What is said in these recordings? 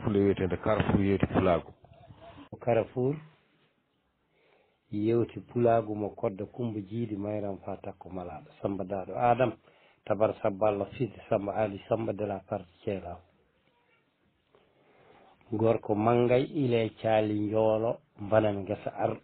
fulfulde wiyetede Carrefour yewti pulago. Carrefour yewti pulago mo kodda kumba jiidi mayram fa takko malaɗo Samba Daɗo Adam tabar sabballa fidde Samba Ali Samba de la partie ceelaw gorko mangay ile caali joolo mbanan gesa arɗo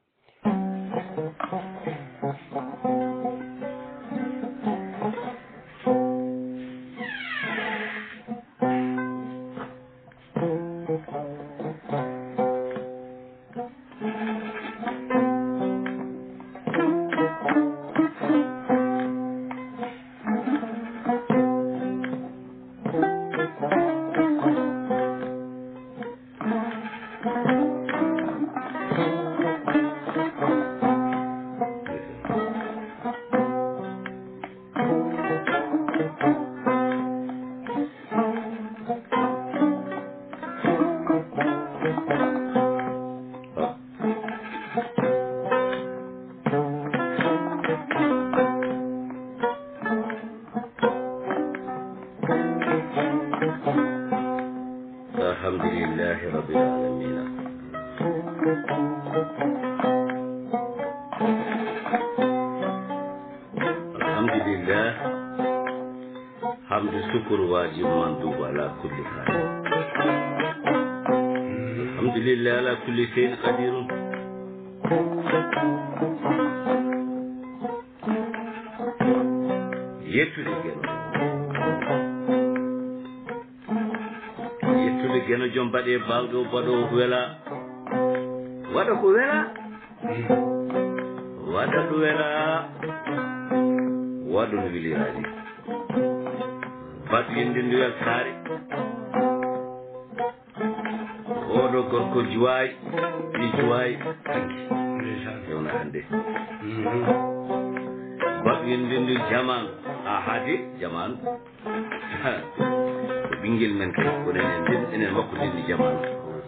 alhamdulillahi rabbil alamin alhamdulillah hamdu syukur wajib mandub ala kulli hal alhamdulillah ala kulli shay'in qadirun yettude geno jom baɗe bawɗo baɗo wela waɗa ko wela waɗa ɗo wela waɗo no wiliraji baɗo yinde ndu weltare oɗo gorko juwayi ɗi juwayi tanki yewna hande baɗo yinde ndu jamanu a haade jamanu ɓinguel men kay ko enen makko dinni jamanu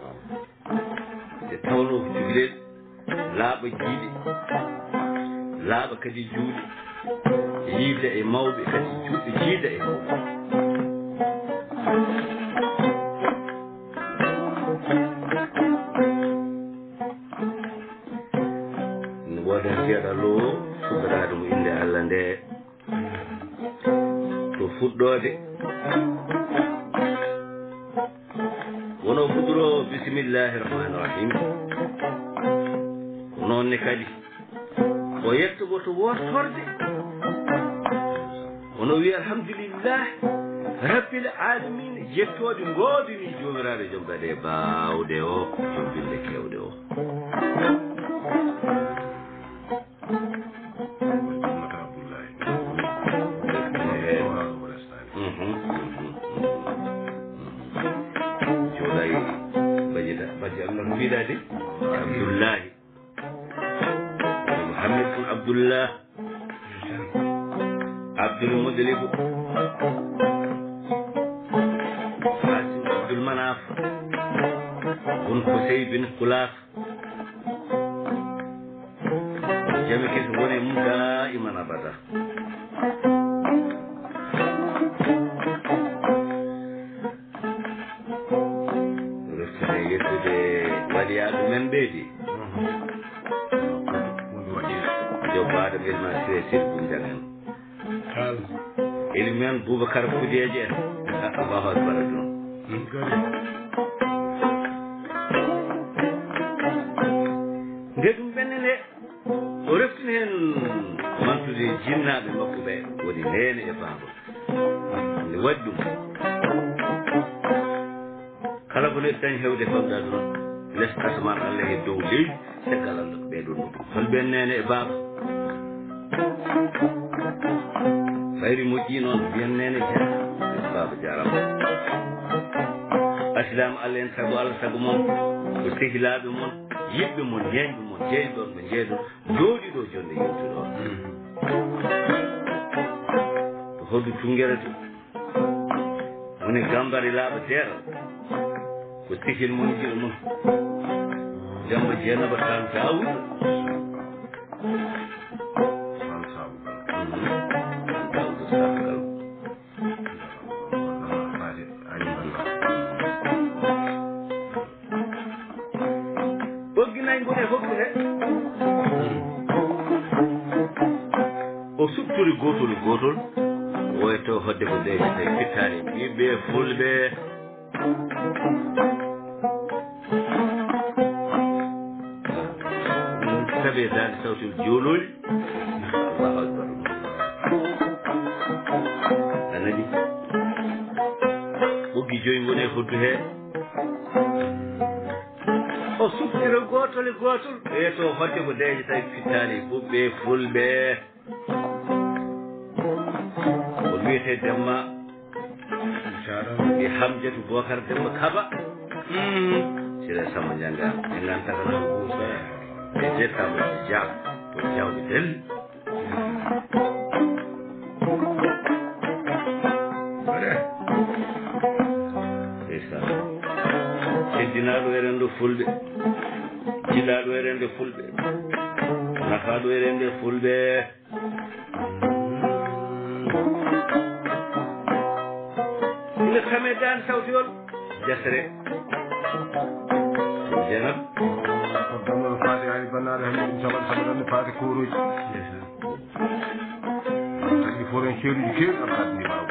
te tawno juguel laaɓa jiiɗe laaɓa kadi juuɗe yiide e mawɓe kadi juuɗe jiida e mawɓe ne wodan seeɗa lo fuɗɗorade mo inde Allah nde to fuɗɗode wono fuɗɗoro bisimillahi rahmani rahim ko noonne kadi o yettogo to wortorde wono wiya alhamdulillah rabbil alamin jettode ngoodini jomiraɗo joom gaɗe bawɗe o joom bille kewɗe o wiɗade Abdullahi Muhammad bin Abdullah Abdul Mudlib Hasim Abdul Manaf bun Qusay bin Khulaf jami kesi woni mum daiman abada waliyaɗo men ɓeedi jobbaɗo ɓelma sire sirbu jagan ili men Boubacar Foudiéje en Allahu akbar ɗum nde ɗum ɓenne nde o reftini hen mantude jinnaɓe makko ɓe woni nene e baabol nde waɗi ɗum kala ko neɗɗo dañi hewde fawɗa ɗum les asman Allah e dow leydi caggal Allah ko ɓeɗon ɗum holɓen nene e baaba ɓayri moƴƴi noon mbiyen nene jara baaba jarama asilama Allah en sago Allah sago moon ko sehilaɓe moon yiɓɓe moon ñeñɓe moon jeyɗon ɓe jeeɗon jooɗiɗo jonde yewtuɗo ko hoɗu tungerete woni gambari laaɓa teeɗo ko sihil mon jiɗo mon Demba Dieynaba Tall Daoud joyi ngone hokkude o subturi gotol gotol woyto hodde ko deje tawi fittani ɓiɓɓe fulɓe tawi dande sawtul joololi allahu akbar anani ɓoggi joyi ngone hoddu he o suftira gotol e gotol ɓeeto hodde ko deje tawi fittani ɓuɓɓe fulɓe o wiyete Demba e Hamjatu Bocar Demba Kaba sira Samba Janga e gantata no Boussa e jettama Dia to jawɓe del seddinaɗo e rendo fulɓe jiɗaɗo e rende fulɓe nafaɗo e rende fulɓe ina tame dan sawtiol jasere jenab ko damol faati ay bannaade hande ɗum sabat sabatande faati koroji tagi foren ceeruji keewɗi alkaadini mbaw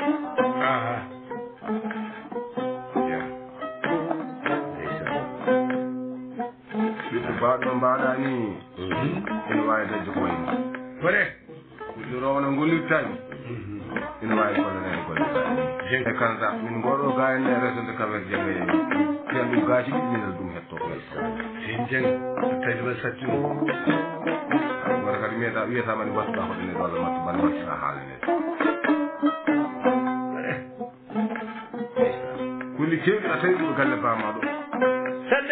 ɓiɗɗo mbawɗo mbaɗa ni ene wawi dañde ko wayni kore ɓiɗɗo rowna gollirtani ina wawi gollirede gollirtani e Canada min ngoɗo ga enne resde Cap-Vert jemme fiyan ɗum gaasi ɗi minal ɗum hetto sen jeng tawi ma satti wata kadi wiyatama ni wattuɗa hoɗene ɗo Allah mattu bane wattita haalene kulli kewɗi a tawi ɗum galle bama ɗo sanne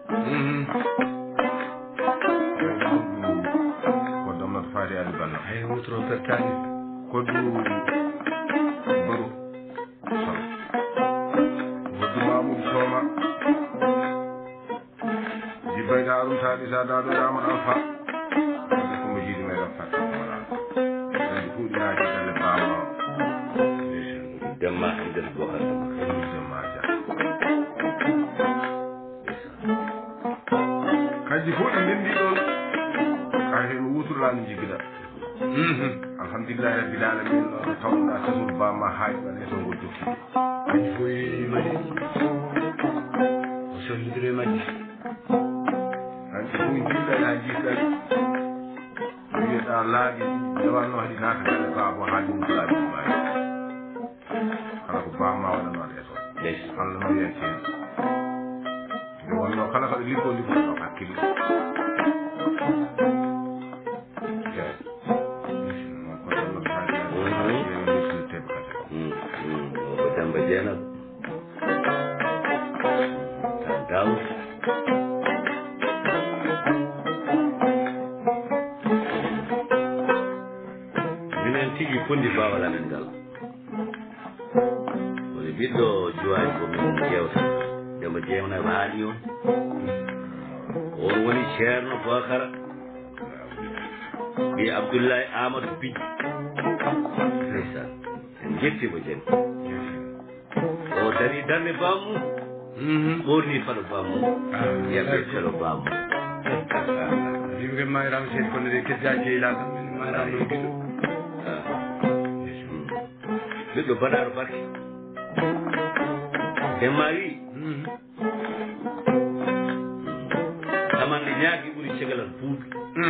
ko damnata faati adi balla hay wotoro pertani koddu baru sal koddu mamoudou soma jibbayta arum taɗi sa daɗo raman alpha ade komo jiiɗi meɗen fatta wala andi fuɗinaji galle bama Demba Hamjatu Bocar Demba Dia kanji fof ɗi ndendi ɗon ka hen wutorlani jigguiɗa alhamdulillahi rabbil alamin ɗo tawɗa sasudu bamma haaji ɗon e to ngol jokki kañum fo yimaɗi o sollidire majji hanti fo jiɗɗani ha jiɗɗani wiyeɗa laaɓi ndewanno haɗi naata galle baabo haaji mum ko laaɓi ɗumayi kala ko bamma waɗano waɗa e toon Allah no wiyen ceeɗu nde wonno kala kaɗo liggo liggoɗo hakkille ko Demba Jenab tan Daoud minen tigi fondi bawal amen ngal woni ɓiɗɗo juwani komin jewta Demba Jenab haali on on woni ceerno Bocar ɓi Abdoullahi Amadou Bi ndeysan en jettimo jen o dari darde bammu ɓorni faɗo bammu yaɓe felo bammu yimɓe mayram seed kono de keddaji jeyilaga mayram noon ɓiɗɗo ɓiɗɗo baɗaɗo barke e mari tamande ñaagui ɓuuri cegalal buuɗu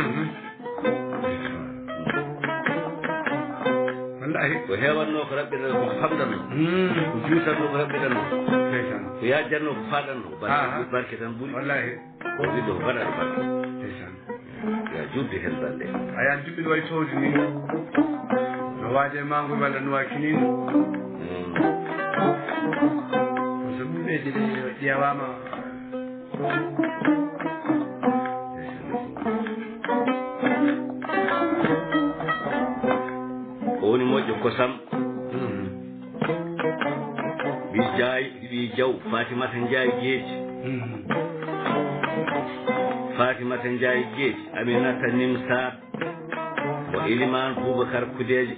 wallahi ko hewanno ko raɓɓiɗano ko famɗanno ko juutanno ko raɓɓiɗanno ndeysan ko yajjanno ko faɗanno barke tan ɓuuri wallahi o ɓiɗɗo ko baɗaɗo barke ndeysan ya jubde hen balɗe a yan juɓɓiɗo way towde ni no waaje mango walla no waa kinino so ɓuuɓeji ɗe ƴewama o woni moƴƴo kosam wi jaw Fatimata Ndiaye Gueji Fatimata Ndiaye Gueji Aminata Nimsat o Iliman Boubacar Kudeje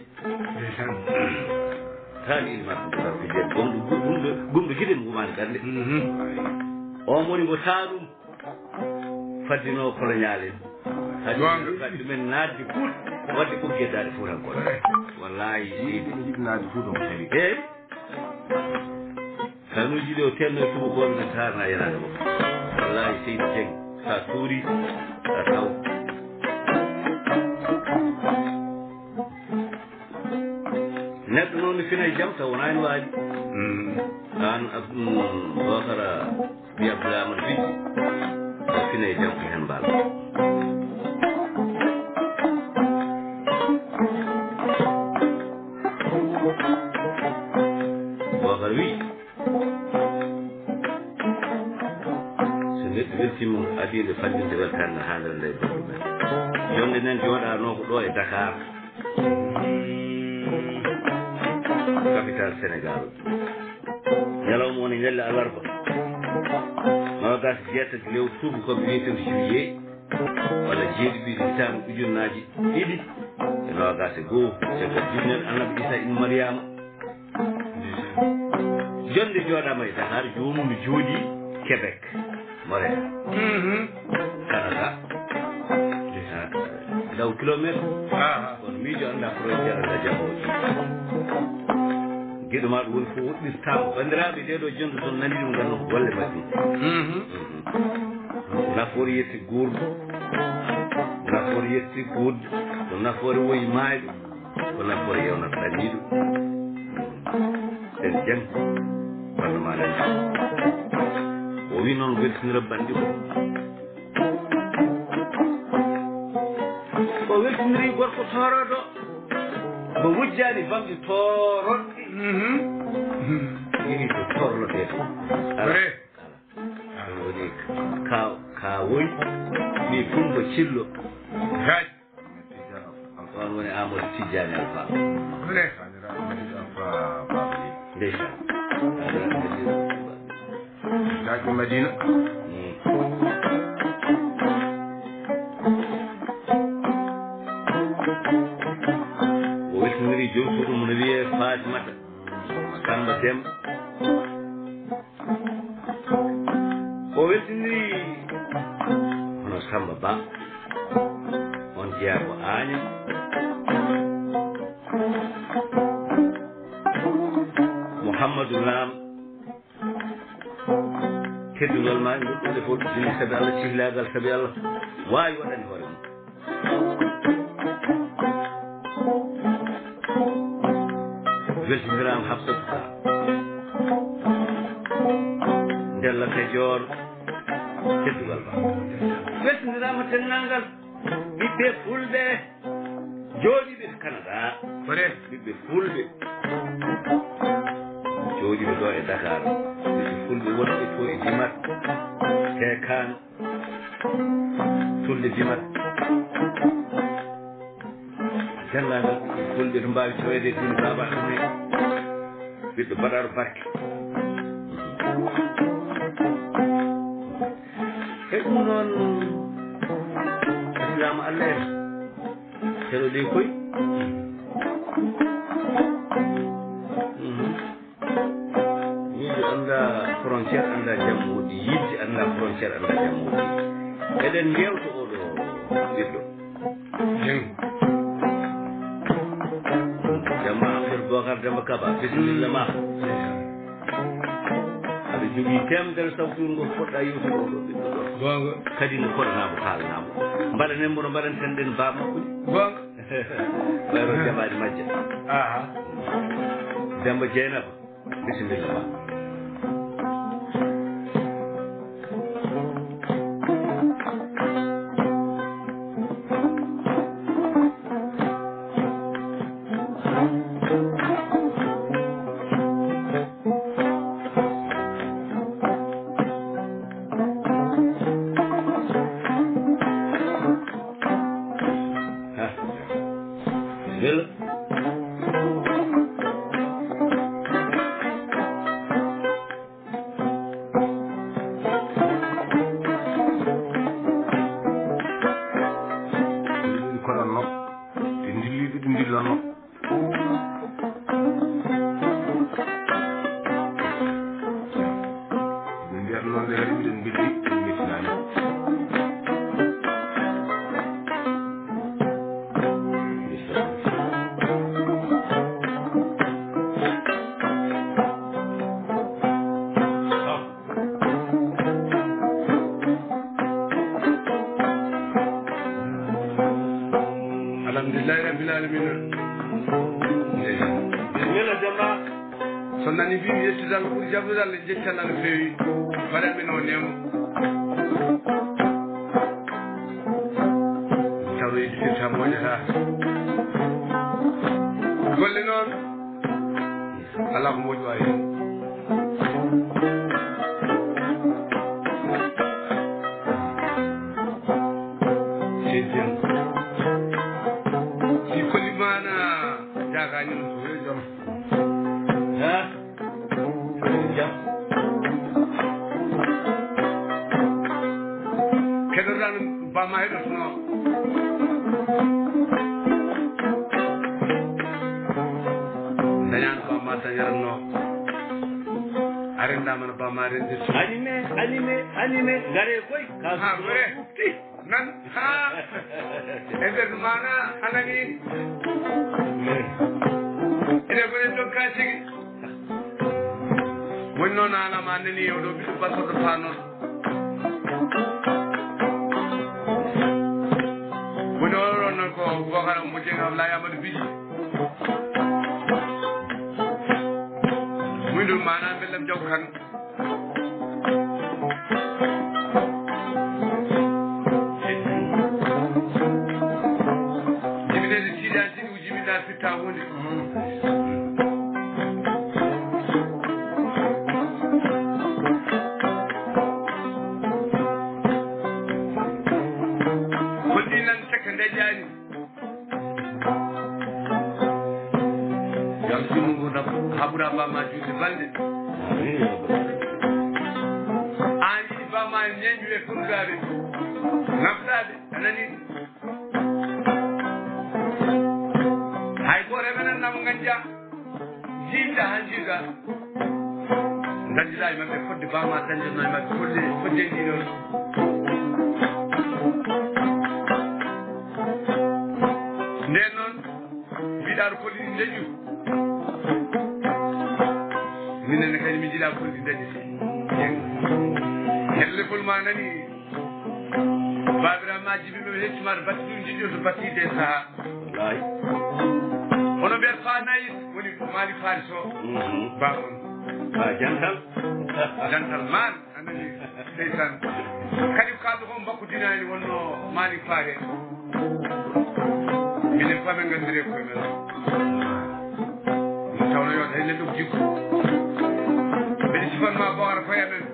tan Iliman Boubacar Kudeje gumɗo guiɗen gumani darde on woni mo taɗum faddino colonial en hadi men naatdi fuut wadde ko geddaade fuutankol wallahi seydi jiɗi naade fuuta ko tawi eyi kanuuji ɗi o tenno e tubakoɓe ne tarna yenade mo wallahi seydi Dieng sa tuuri a taw neɗɗo noon ne fina e jaam taw wona en waali an Bakara mbi Abdoulahamane Fijji o fina e jaam ko hen mbaal Bakara wi so neɗɗo weltima adide fallinde weltare ne haandere nde gonɗo men jonde nen jooɗano ko ɗo e Dakar capital Sénégal ñalawma woni ñalle alarba nogas jeetati lewru tuubu koɓe wiyeten juillet walla jeeɗiɗi hitande ujunnaji ɗiɗi e nogas e goho caggal jibinen annabi Isa ibn Mariama jonde jooɗama e Dakar jomum mi jooɗi Québec Montréal Canada daw kilométre kono miijo anda frontiére anda jaboji gueɗo ma ɗum woni fof woɗɗirtama bandiraɓe ɗeɗo jonde toon nani ɗum ganno ko golle majjum nafoore yetti guurɗo nafoore yetti guurde ko nafoore woyi maayɗo ko nafoore yewnata ɗanniɗo sen Dieng parlement lani o wi noon weltinira banɗi o weltiniri gorko toroɗo mo wujjani bamɗi toroɗɗi iri ko torloteto vrai woni kawoy mi Kumba Cillo gaaj on woni Amadou Tidiane Alpha vrai kaniraɓe Madina Alpha Babaji ndeysan gaajɓe Madina o weltiniri joom suudu mo no wiye Fatimata Samba Demba o weltiniri hono Samba Ba on jeeya ko Agnam Mouhamadou Lam teddugol ma goɗɗude fof jini sabi Allah cihlagal sabi Allah wawi waɗande hoore mum weltinirama Hafsatou Ka Della Kajoor teddugal ma weltinirama tennangal ɓiɓɓe fulɓe jooɗiɓe to Canada vrai ɓiɓɓe fulɓe jooɗiɓe ɗo e Dakar ɓiɓɓe fulɓe wonɓe to e Dimat Tekan Tulde Dimat dendagal fulɓe to mbawi tawede duni baba ɗumne ɓiɓɓe Badaro Barke e ɗum noon islamu Allah en seɗo ɗe koy miijo anda frontiére anda jammuɗi yidde anda frontiére anda jammuɗi eɗen jewto oɗo ɓiɗɗo jamma Amadou Bocar Demba Kaba bisimilla ma aɗa jogui temedere sawturu ngo poɗɗa yewtude oɗo ɓiɗɗo ɗo gonga kadi no poɗanamo haalanamo mbaɗanen mo no mbaɗanten ɗen bab makkude gonga ɓayro jaɓaɗi majja aha Demba Dieynaba bisimilla ma bisimilla koɗanno te dilliɓe ɗo dillanno ɓe mbiyata noon de kadi mbiɗen billi ɗum mettinani nani bi mi yettudal ɓuri jabdudal e jeccannal no feewi waɗanɓe no nemo tawa yejjitirta moƴata golle noon ala ko moƴu wawi si kolimana jagañi no so wewi joom keɗoɗan bama heɗotono dañano bama dañaranno arendama no bama rende anime gare koy ha gore nan ha e nder mana anani ene gone dokka tigi woni noon alama nani oɗo ɓiɗo basoɗo fa noon woni oɗon noon ko bokara mo jenga Abdoulaye Amadou Bidji muydum mana bellam jaw kan jibinede tiiɗan tiɗi ko jibinɗa fitta hunde haɓura bama juuɗe balɗe an yiɗi bama ñeñu e furgade nafɗade a nani hay go remenan nam ganja jiɗɗa han jiɗa dañƴiɗa e maɓɓe fodde bama dañjatno e maɓɓe fodde ndiɗon nden noon mbiɗaɗo kolliɗi leƴƴu minenne kadi mi jiiɗa kolɗi dañi hellefol ma nani babiraɗo ma jibiɓe ɓe hettimata batti ɗum jiɗɗo to battide e saaha hono mbiyata fa nayis woni maali faris o bamon jantal man anani ndeysan kadi ko kalɗo kon bakkudinani wonno maali faare minen fa men gandire koye men ɗum tawno yo hay neɗɗo ko jikku mbeɗa sifanma bowara koye men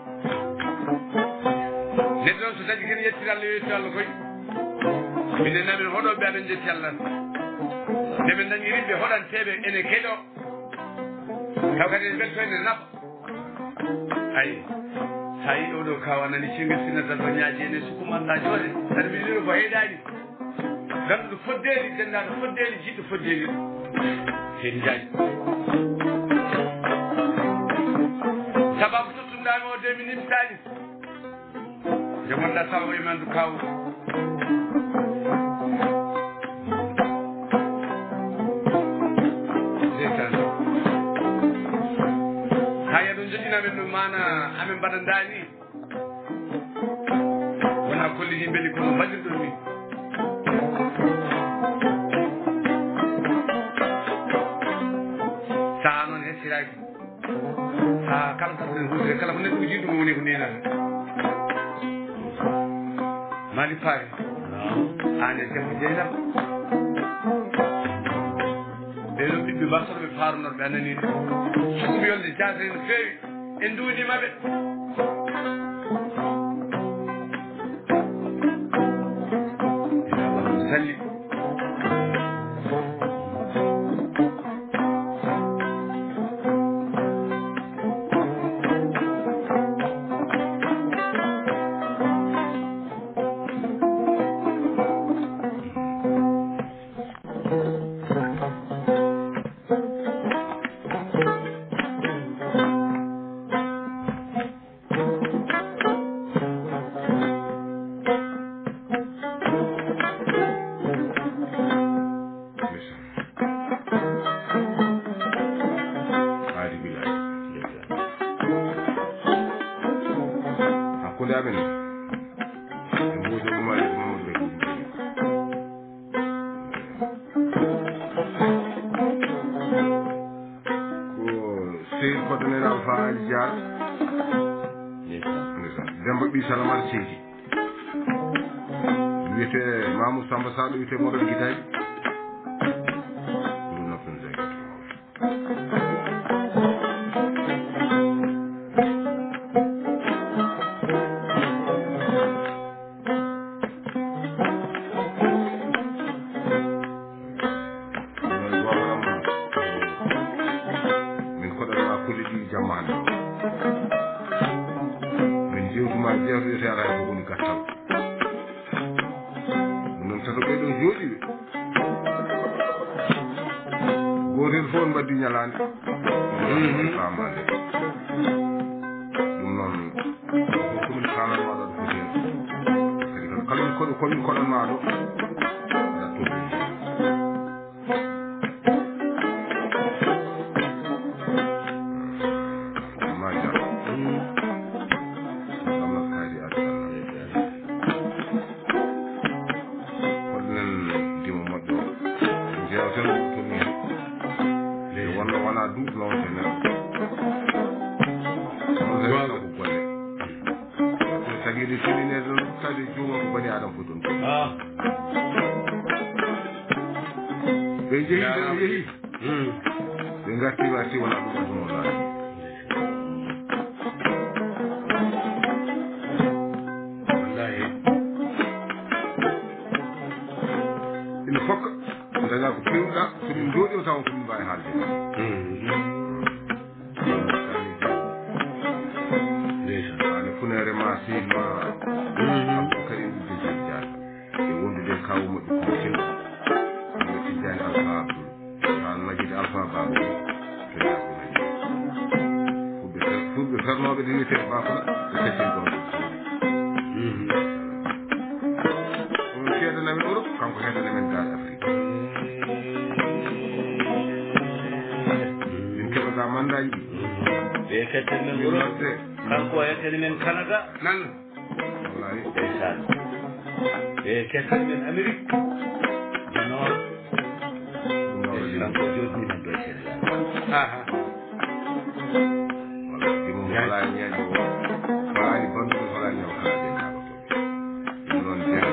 neɗɗo noon so dañi ken yettira Allah yo yetti Allah koye minen namin hoɗoɓe aɗen jetti Allah nde min dañi rimɓe hoɗanteɓe ene keɗo taw kadi ene welto ene naɓa ayi sa yi oɗo kawa nani cengel sinnatal to ñaaji ene sukumanɗa jooɗe aɗa miɗino ko heeɗani ganduɗo foddeli dendaɗo foddeli jiɗɗo foddeli hen jaaji sababu tottumɗami o de mi nimtani nde gonɗa sababu e mandu kaw ndeysaan ha yaɗo joɗɗinamen ɗum mana amin mbaɗandani wona kollini beeli kono mbaɗirɗon min saha noon hettiraki ha kala tarten hudre kala ko neɗɗo uji ɗum woni ko nenata mali paari ane debbo jeynam ɓeɗo ɓiɓɓe mbasoɗo ɓe faarunoɓe anani ɗe sukumi yolde jasre no feewi en duudimaɓe salli Diar Demba ɓi Salamal Seydi wiyete Mamou Samba Sall wiyete Moɗon Guidaji ɗum noppin zagi fon mbaddi ñalande famande ɗum noon komin kalan maɗo ɗo foti hen kadi kan kala komin koɗon maɗo aɗa toɗɗi ma jam amna kaydi adana koɗnen dimo moƴƴo jewten tomi hen wona duuɓi lawte nen ko golle tagidi sininede tadi juuma ko bani adam fof ɗon ɓe jeehi ɓe garti wona ɗum adunolaaji wallahi ina fokka daña ko pewɗa somin jooɗima taw komin mbawi haalde ane funere ma silma abdou karim dejel diatta e wondude kawu moƴƴo komotin ɓe tijjani alpha abdoul han majjide alpha babou to yaɓe majjide fulɓe fernoɓe ɗe wiyete bafala ɓe kettin ɗon ɗum seedanamen Europe kanko heddanamen dal Afrique min keɓata mandaji ɗi ɓe ketten men Europe kanko hettani men Canada nan wallahi ndeysaan ɓe ketten men Amérique du Nord kanko jotni men ɗo e Sénégal walla dimo wala ñaƴo o faani banduɓe wala ñaw haade naɗo toɓe ɗum noon jere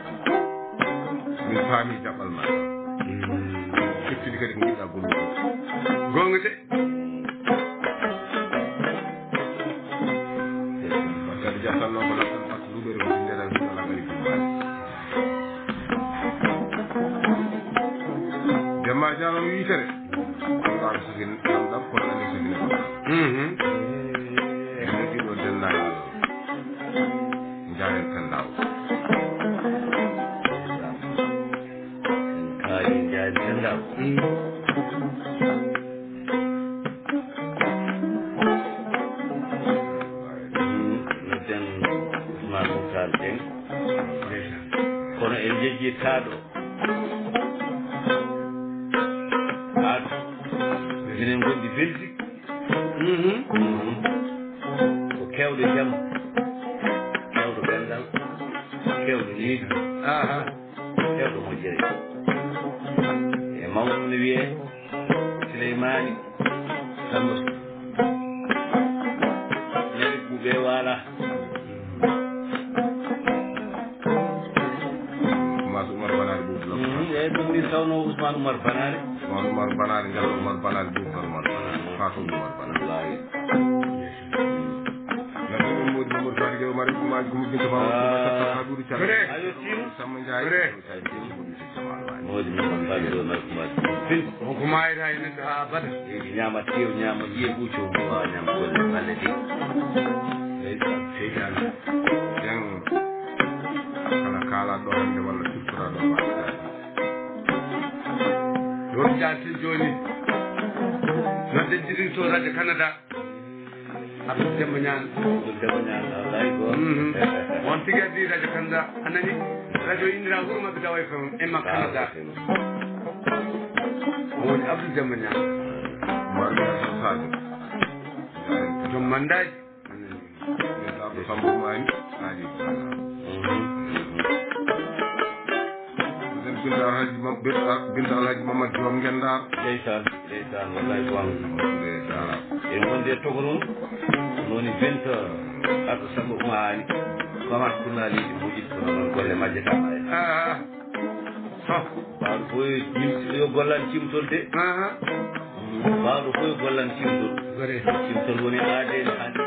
min faami jaɓɓal ma kettidi kadi ko jiɗɗa gollude gonga de kadi jattanno ko lattan pat luɓere ko ndera ala gari jumbaani demma jano mi wiitere ɗam sogin ɗam kono andi sogine ko ɗiɗo dennaji jaren tendaw kaali jaren tendaw kono en jejjitaɗo aɗo minen gondi Belgique ko kewɗo jaam kewɗo gandal kewɗo niidu kewɗo moƴƴere e mawɗo ne wiye Souleymani Samba neri ɓuuɓe waala ɗum ni tawno Ousmane Oumar Banare Oumar Banare ngal Oumar Banare Boubacar Oumar Banare Fatou Oumar Banare wallahi nande ɗum modi Mamadou Fati Gueye Oumar maji komo binta Mamadou Hadoudou Thiam ayo tim Samba Ndiaye modi Mamadou Fati Gueye Oumar bin ko mayita e neɗɗo ha bada ñama tew ñama ƴiye ɓuuco wawa ñama golle balle de seytani yen kala kalaɗo hande walla siftoraɗo mbaɗaɗi ɗon jalti joni nodde dirito radio Canada Abdou Demba Ñaan wallahi go on tigi addi radio Canada anani radio indira wuuro mabɓe dawa FM emma Canada woni Abdou Demba Ñaan mbaɗo son sadio joom mandaji wiyataɓo Samba Mani aji binta alhaji Mamadou Diom Gendar ndeysaan wallahi ko am nde dara e wonde togoron noni 20 arɗo Samba Umani Mamad Kounaliji muƴit kono noon golle majje tan bawɗo fo yo gollan cimtol de bawɗo fo yo gollan cimtol cimtol woni aadede hande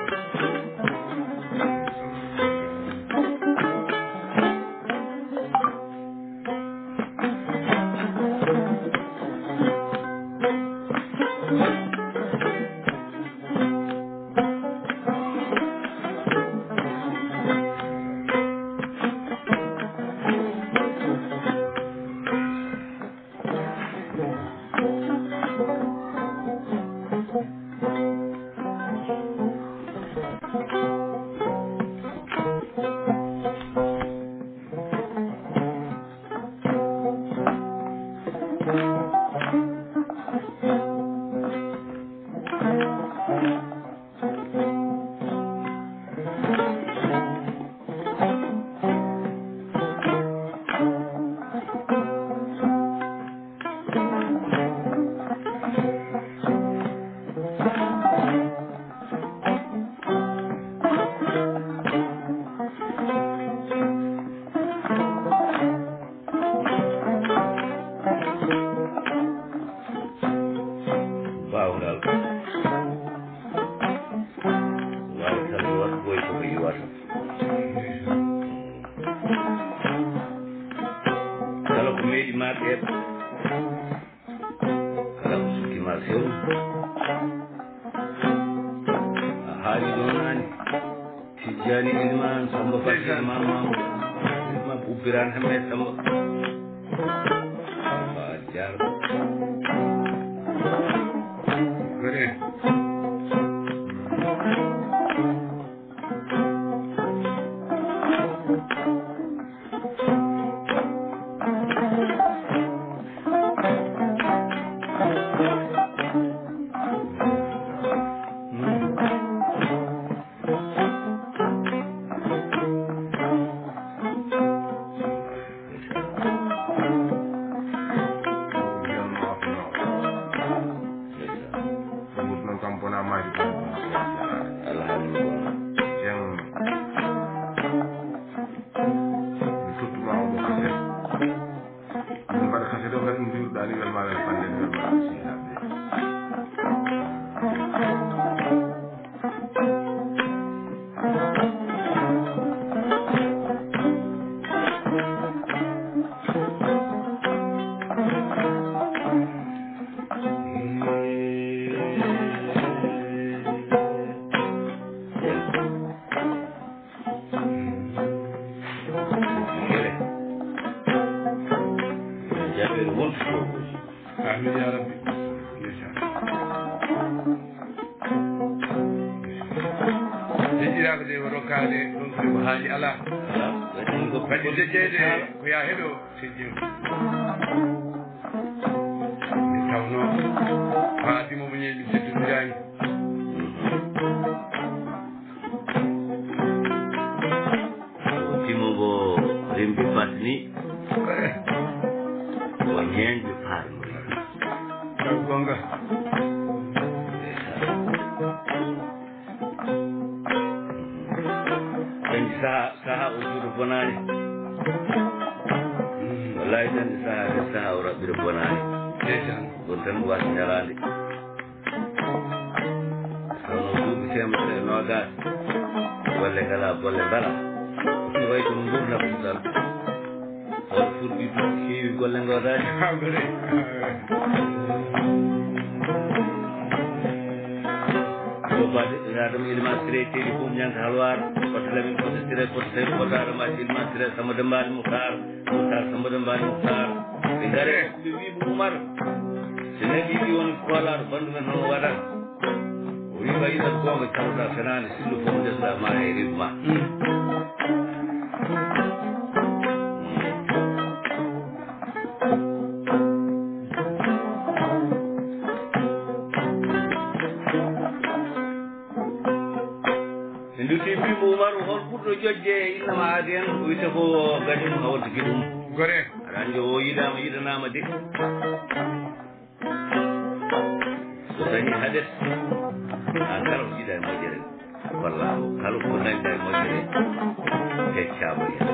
kala ko jiɗa e moƴƴere wallaahu kala ko nanɗa e moƴƴere heccaamo hen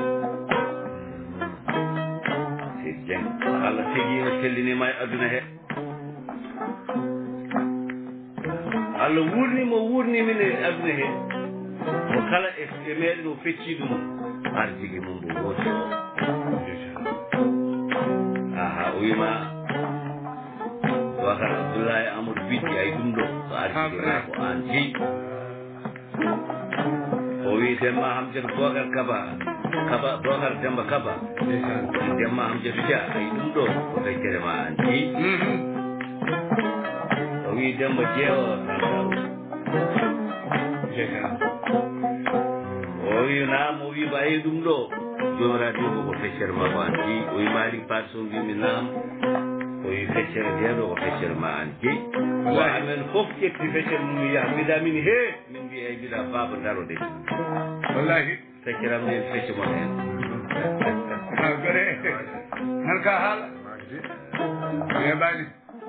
Seydi Dieng Allah tegino sellinima e aduna he Allah wurnimimin e aduna he mo kala e meɗen o fecci ɗum arsigi mum mbo wooti o aha o wima Bakar Abdoulaye Amadou Biddi ay ɗum ɗo so arsigi ko an jeyi o wi Demba Hamdiatou Bocar Kaba Bocar Demba Kaba Demba Hamdiatou Dia ay ɗum ɗo ko feccere ma an jeyi o wi Demba Jeewo Sandaru o wi naam o wi ba ay ɗum ɗo jomiraɗo wi ko feccere ma ko an jeyi o wi Malick Patson wimi naam o wi feccere ndeɗo ko feccere ma an jeyi wa amen fof ƴetti feccere mum mi yaha mbiɗa min he min mbiya e mbiɗa baaba daro de wallahi feccere am nen fecce mon hen gore han ka haala yeɓani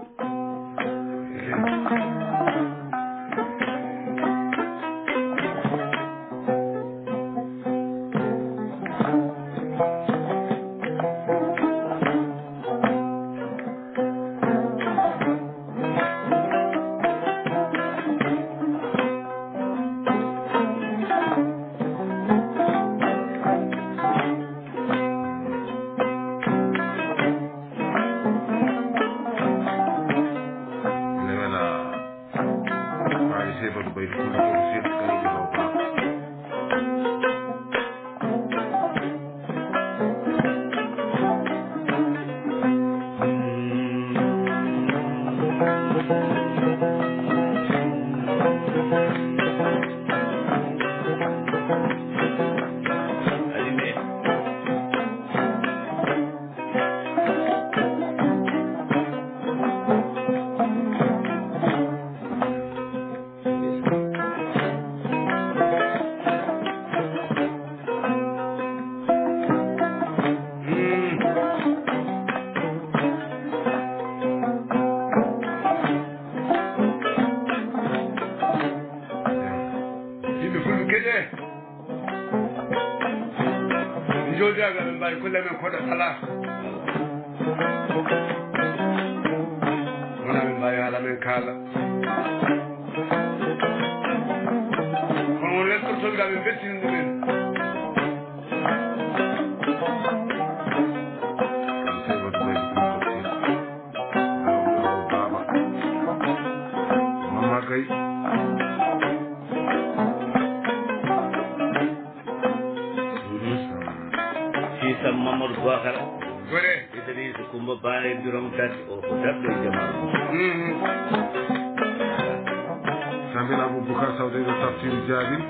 Sambil Abu Bakar Saudi tafsir Jabir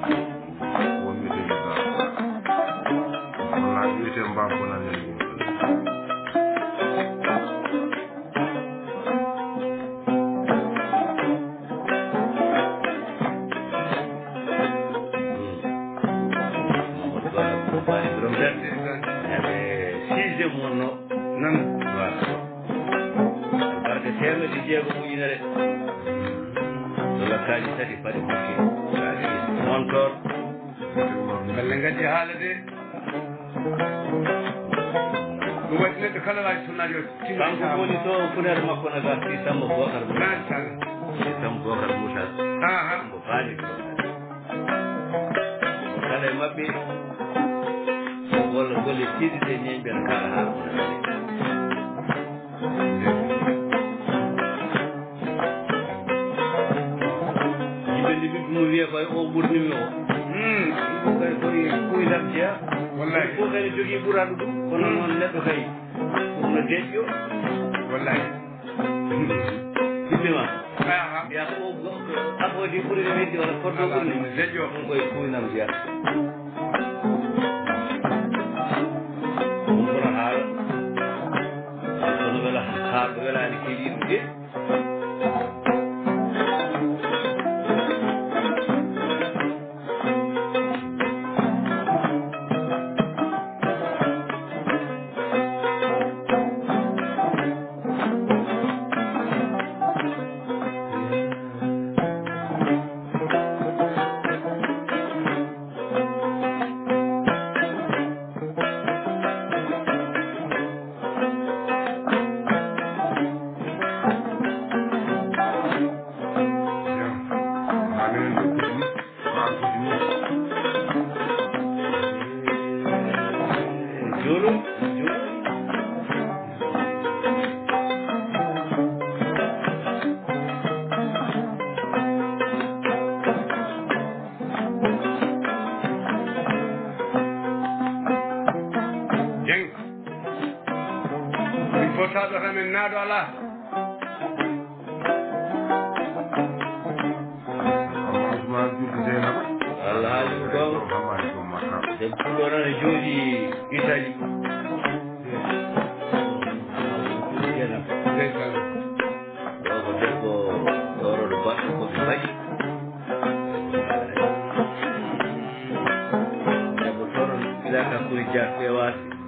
wonmi de da wallahi wite mbambo nan ni kanko woni to funere makko na ga si Samba Bocar Moussa mo faali ɗo kala e maɓɓe walla golle tiiɗiɗe ñeñɓe no kala haa yimɓe ndi ɓiɗɗo mum wiya koye o ɓurnimi o yimɓe kay koye kuylam jeya wallahi fof kadi jogii ɓuraɗo ɗum kono noon neɗɗo kay no deƴƴo wallahi simmima ya ko abodi ɓuri no weddi walla korɗo ɓuri no deƴƴo ɗum koye kuynam jeya ɗum ɓura haala kono wela haalɗo welani keeɗiɗum de jolo jeng min fotaɗo tamen naaɗo ala Ousmane Diouf Seynaba Allah haali ɗum gonga Hamadi Sow Makka den puɗɗo noon e jooɗi Italie ndeysan ɗo ko debbo toroɗo baɗɗo koɓe mbaɗi debbo toroɗo ilaka kuri dia fewasi